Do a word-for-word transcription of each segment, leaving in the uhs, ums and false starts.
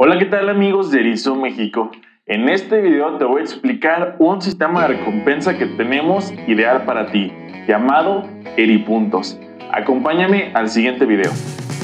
Hola, ¿qué tal amigos de Erizo México? En este video te voy a explicar un sistema de recompensa que tenemos ideal para ti, llamado Eripuntos. Acompáñame al siguiente video.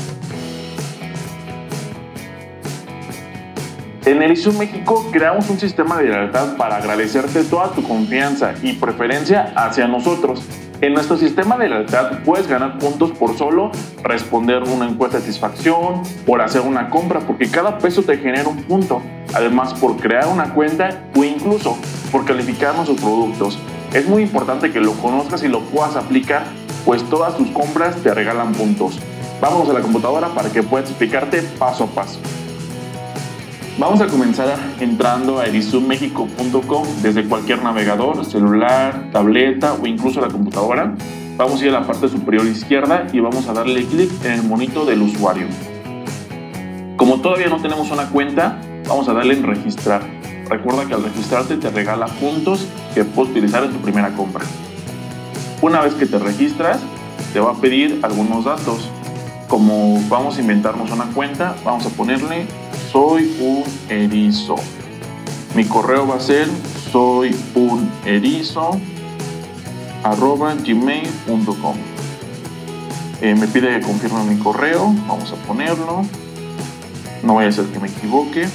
En Erizo México creamos un sistema de lealtad para agradecerte toda tu confianza y preferencia hacia nosotros. En nuestro sistema de lealtad puedes ganar puntos por solo responder una encuesta de satisfacción, por hacer una compra, porque cada peso te genera un punto. Además, por crear una cuenta o incluso por calificar nuestros productos. Es muy importante que lo conozcas y lo puedas aplicar, pues todas tus compras te regalan puntos. Vámonos a la computadora para que pueda explicarte paso a paso. Vamos a comenzar entrando a erizomexico punto com desde cualquier navegador, celular, tableta o incluso la computadora. Vamos a ir a la parte superior izquierda y vamos a darle clic en el monito del usuario. Como todavía no tenemos una cuenta, vamos a darle en registrar. Recuerda que al registrarte te regala puntos que puedes utilizar en tu primera compra. Una vez que te registras, te va a pedir algunos datos. Como vamos a inventarnos una cuenta, vamos a ponerle soy un erizo. Mi correo va a ser soy un erizo arroba gmail punto com. Eh, me pide que confirme mi correo, vamos a ponerlo. No vaya a ser que me equivoque.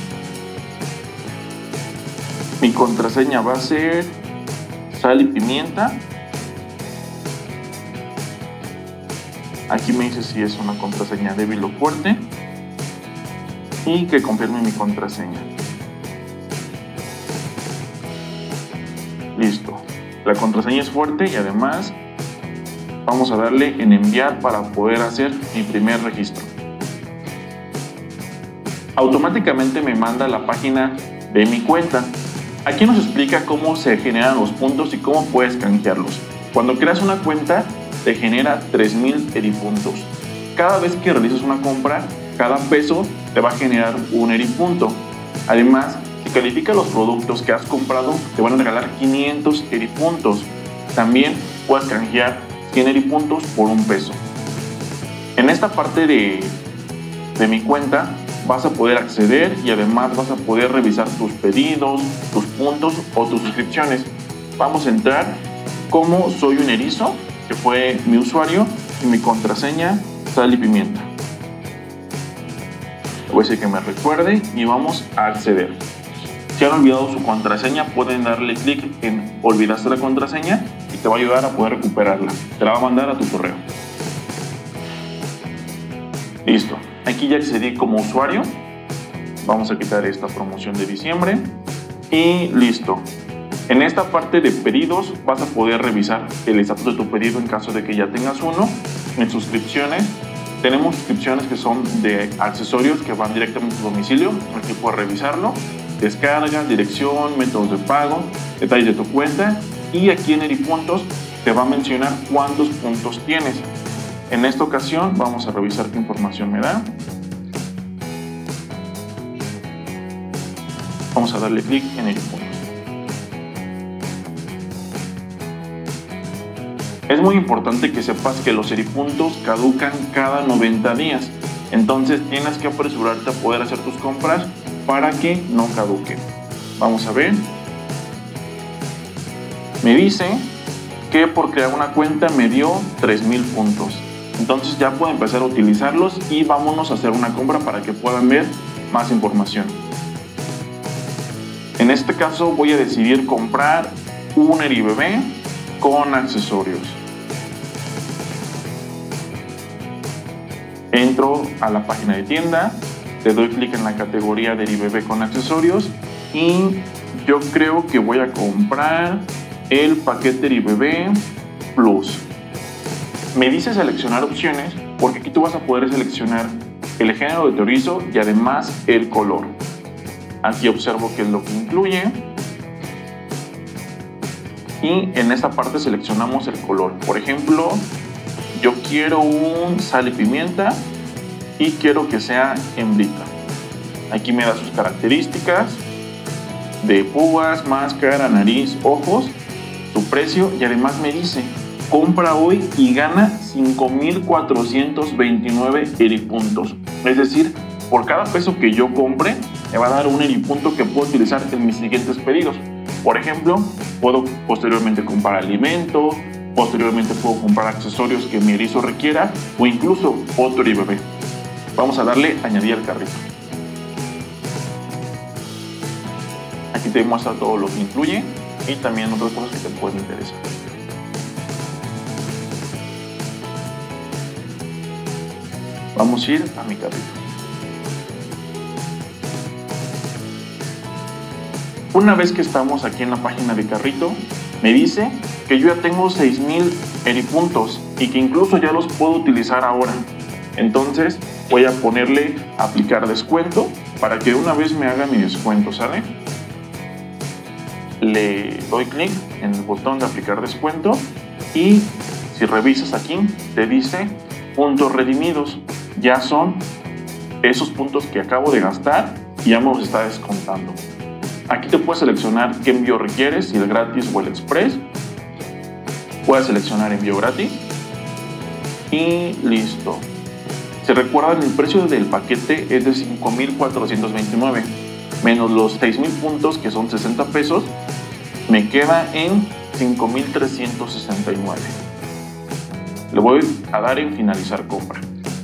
Mi contraseña va a ser sal y pimienta. Aquí me dice si es una contraseña débil o fuerte. Y que confirme mi contraseña. Listo. La contraseña es fuerte y además vamos a darle en enviar para poder hacer mi primer registro. Automáticamente me manda a la página de mi cuenta. Aquí nos explica cómo se generan los puntos y cómo puedes canjearlos. Cuando creas una cuenta te genera tres mil eripuntos. Cada vez que realizas una compra, cada peso te va a generar un eripunto. Además, si calificas los productos que has comprado, te van a regalar quinientos eripuntos. También puedes canjear cien eripuntos por un peso. En esta parte de, de mi cuenta vas a poder acceder y además vas a poder revisar tus pedidos, tus puntos o tus suscripciones. Vamos a entrar como soy un erizo, que fue mi usuario, y mi contraseña sal y pimienta. Voy a decir que me recuerde y vamos a acceder. Si han olvidado su contraseña, pueden darle clic en olvidaste la contraseña y te va a ayudar a poder recuperarla. Te la va a mandar a tu correo. Listo. Aquí ya accedí como usuario. Vamos a quitar esta promoción de diciembre y listo. En esta parte de pedidos vas a poder revisar el estatus de tu pedido en caso de que ya tengas uno. En suscripciones tenemos suscripciones que son de accesorios que van directamente a tu domicilio. Aquí puedes revisarlo. Descargas, dirección, métodos de pago, detalles de tu cuenta. Y aquí en Eripuntos te va a mencionar cuántos puntos tienes. En esta ocasión vamos a revisar qué información me da. Vamos a darle clic en Eripuntos. Es muy importante que sepas que los eripuntos caducan cada noventa días. Entonces tienes que apresurarte a poder hacer tus compras para que no caduquen. Vamos a ver. Me dice que por crear una cuenta me dio tres mil puntos. Entonces ya puedo empezar a utilizarlos y vámonos a hacer una compra para que puedan ver más información. En este caso voy a decidir comprar un Eribebé con accesorios. Entro a la página de tienda, le doy clic en la categoría de Eribebé con accesorios y yo creo que voy a comprar el paquete Eribebé Plus. Me dice seleccionar opciones porque aquí tú vas a poder seleccionar el género de tu erizo y además el color. Aquí observo qué es lo que incluye. Y en esta parte seleccionamos el color. Por ejemplo, yo quiero un sal y pimienta y quiero que sea hembrita. Aquí me da sus características de púas, máscara, nariz, ojos, su precio y además me dice compra hoy y gana cinco mil cuatrocientos veintinueve eripuntos. Es decir, por cada peso que yo compre, me va a dar un eripunto que puedo utilizar en mis siguientes pedidos. Por ejemplo, puedo posteriormente comprar alimento, posteriormente puedo comprar accesorios que mi erizo requiera o incluso otro eribebé. Vamos a darle añadir al carrito. Aquí te muestra todo lo que incluye y también otras cosas que te pueden interesar. Vamos a ir a mi carrito. Una vez que estamos aquí en la página de carrito, me dice que yo ya tengo seis mil eripuntos y que incluso ya los puedo utilizar ahora. Entonces voy a ponerle aplicar descuento para que de una vez me haga mi descuento, ¿sale? Le doy clic en el botón de aplicar descuento y si revisas aquí te dice puntos redimidos. Ya son esos puntos que acabo de gastar y ya me los está descontando. Aquí te puedes seleccionar qué envío requieres, si el gratis o el express. Puedes seleccionar envío gratis y listo. Si recuerdan, el precio del paquete es de cinco mil cuatrocientos veintinueve menos los seis mil puntos, que son sesenta pesos, me queda en cinco mil trescientos sesenta y nueve. Le voy a dar en finalizar compra.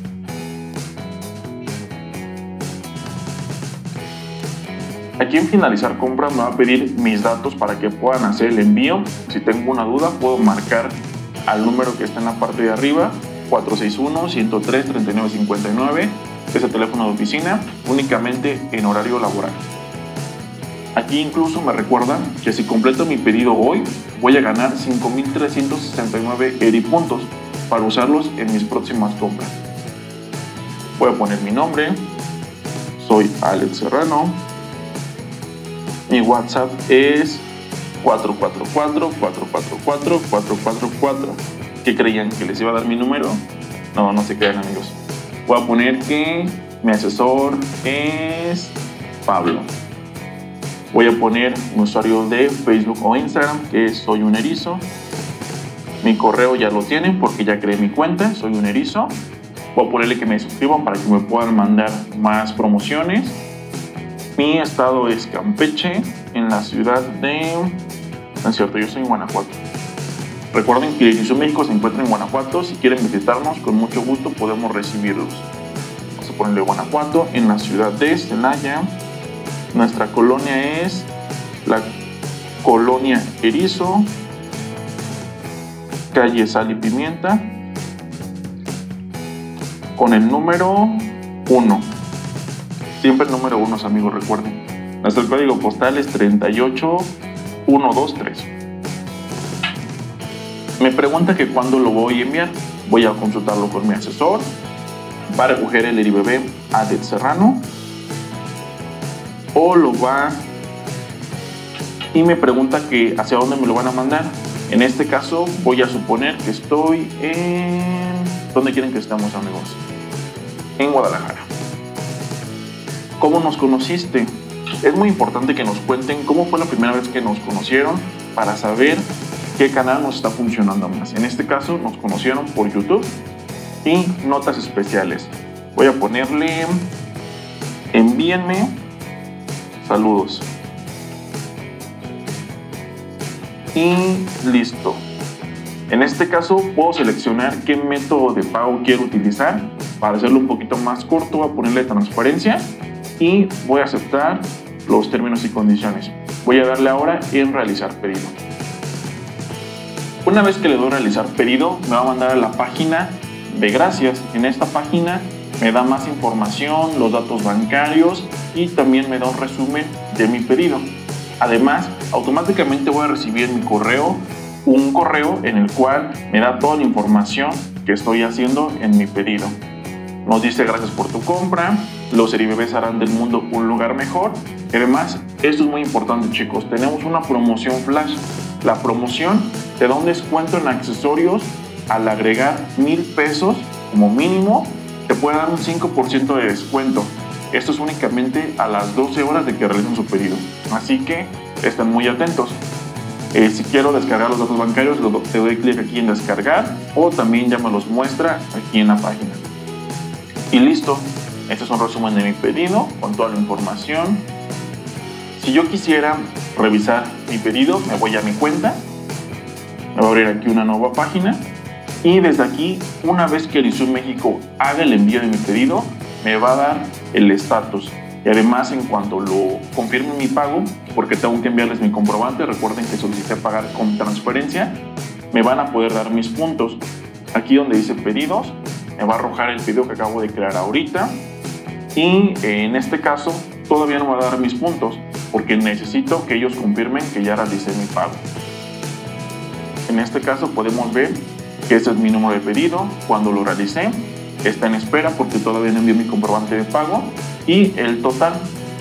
Aquí en finalizar compra me va a pedir mis datos para que puedan hacer el envío. Si tengo una duda puedo marcar al número que está en la parte de arriba, cuatro seis uno, ciento tres, treinta y nueve cincuenta y nueve, es el teléfono de oficina, únicamente en horario laboral. Aquí incluso me recuerda que si completo mi pedido hoy, voy a ganar cinco mil trescientos sesenta y nueve eripuntos para usarlos en mis próximas compras. Voy a poner mi nombre, soy Alex Serrano. Mi WhatsApp es cuatro cuatro cuatro, cuatro cuatro cuatro, cuatro cuatro cuatro. ¿Qué creían? ¿Que les iba a dar mi número? No, no se crean, amigos. Voy a poner que mi asesor es Pablo. Voy a poner mi usuario de Facebook o Instagram, que es Soy un Erizo. Mi correo ya lo tienen porque ya creé mi cuenta, Soy un Erizo. Voy a ponerle que me suscriban para que me puedan mandar más promociones. Mi estado es Campeche, en la ciudad de... No es cierto, yo soy en Guanajuato. Recuerden que Erizo México se encuentra en Guanajuato. Si quieren visitarnos, con mucho gusto podemos recibirlos. Vamos a ponerle Guanajuato, en la ciudad de Celaya. Nuestra colonia es la Colonia Erizo, calle Sal y Pimienta, con el número uno. Siempre el número uno, amigos, recuerden. Nuestro código postal es treinta y ocho mil ciento veintitrés. Me pregunta que cuándo lo voy a enviar. Voy a consultarlo con mi asesor. Va a recoger el eribebé Alex Serrano o lo va... Y me pregunta que hacia dónde me lo van a mandar. En este caso voy a suponer que estoy en... ¿Dónde quieren que estemos, amigos? En Guadalajara. ¿Cómo nos conociste? Es muy importante que nos cuenten cómo fue la primera vez que nos conocieron para saber qué canal nos está funcionando más. En este caso nos conocieron por YouTube y notas especiales. Voy a ponerle envíenme saludos y listo. En este caso puedo seleccionar qué método de pago quiero utilizar. Para hacerlo un poquito más corto voy a ponerle transparencia y voy a aceptar los términos y condiciones. Voy a darle ahora en realizar pedido. Una vez que le doy a realizar pedido, me va a mandar a la página de gracias. En esta página me da más información, los datos bancarios y también me da un resumen de mi pedido. Además, automáticamente voy a recibir en mi correo un correo en el cual me da toda la información que estoy haciendo en mi pedido. Nos dice gracias por tu compra, los eribebés harán del mundo un lugar mejor. Y además, esto es muy importante, chicos, tenemos una promoción flash. La promoción te da un descuento en accesorios al agregar mil pesos como mínimo, te puede dar un cinco por ciento de descuento. Esto es únicamente a las doce horas de que realicen su pedido, así que estén muy atentos. Eh, si quiero descargar los datos bancarios, te doy clic aquí en descargar o también ya me los muestra aquí en la página. Y listo, Este es un resumen de mi pedido con toda la información. Si yo quisiera revisar mi pedido, me voy a mi cuenta, me voy a abrir aquí una nueva página y desde aquí, una vez que Erisur México haga el envío de mi pedido, me va a dar el estatus. Y además, en cuanto lo confirme mi pago, porque tengo que enviarles mi comprobante, recuerden que solicité pagar con transferencia, me van a poder dar mis puntos. Aquí donde dice pedidos, me va a arrojar el pedido que acabo de crear ahorita y en este caso todavía no me va a dar mis puntos porque necesito que ellos confirmen que ya realicé mi pago. En este caso podemos ver que este es mi número de pedido, cuando lo realicé, está en espera porque todavía no envié mi comprobante de pago y el total.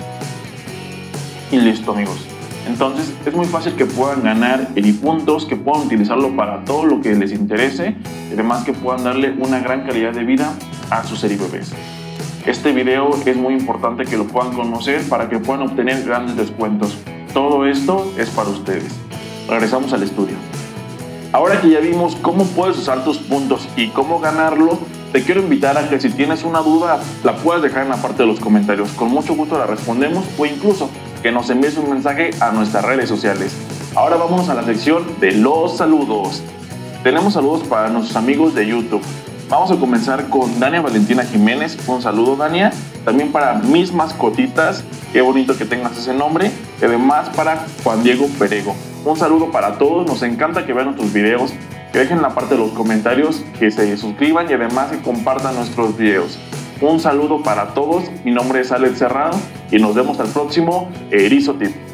Y listo, amigos. Entonces es muy fácil que puedan ganar Eripuntos, que puedan utilizarlo para todo lo que les interese y además que puedan darle una gran calidad de vida a sus Eribebés. Este video es muy importante que lo puedan conocer para que puedan obtener grandes descuentos. Todo esto es para ustedes. Regresamos al estudio. Ahora que ya vimos cómo puedes usar tus puntos y cómo ganarlo, te quiero invitar a que si tienes una duda la puedas dejar en la parte de los comentarios. Con mucho gusto la respondemos o incluso que nos envíes un mensaje a nuestras redes sociales. Ahora vamos a la sección de los saludos. Tenemos saludos para nuestros amigos de YouTube. Vamos a comenzar con Dania Valentina Jiménez. Un saludo, Dania. También para Mis Mascotitas. Qué bonito que tengas ese nombre. Y además para Juan Diego Perego. Un saludo para todos. Nos encanta que vean nuestros videos. Que dejen en la parte de los comentarios, que se suscriban y además que compartan nuestros videos. Un saludo para todos. Mi nombre es Alex Serrano y nos vemos al próximo Erizo Tip.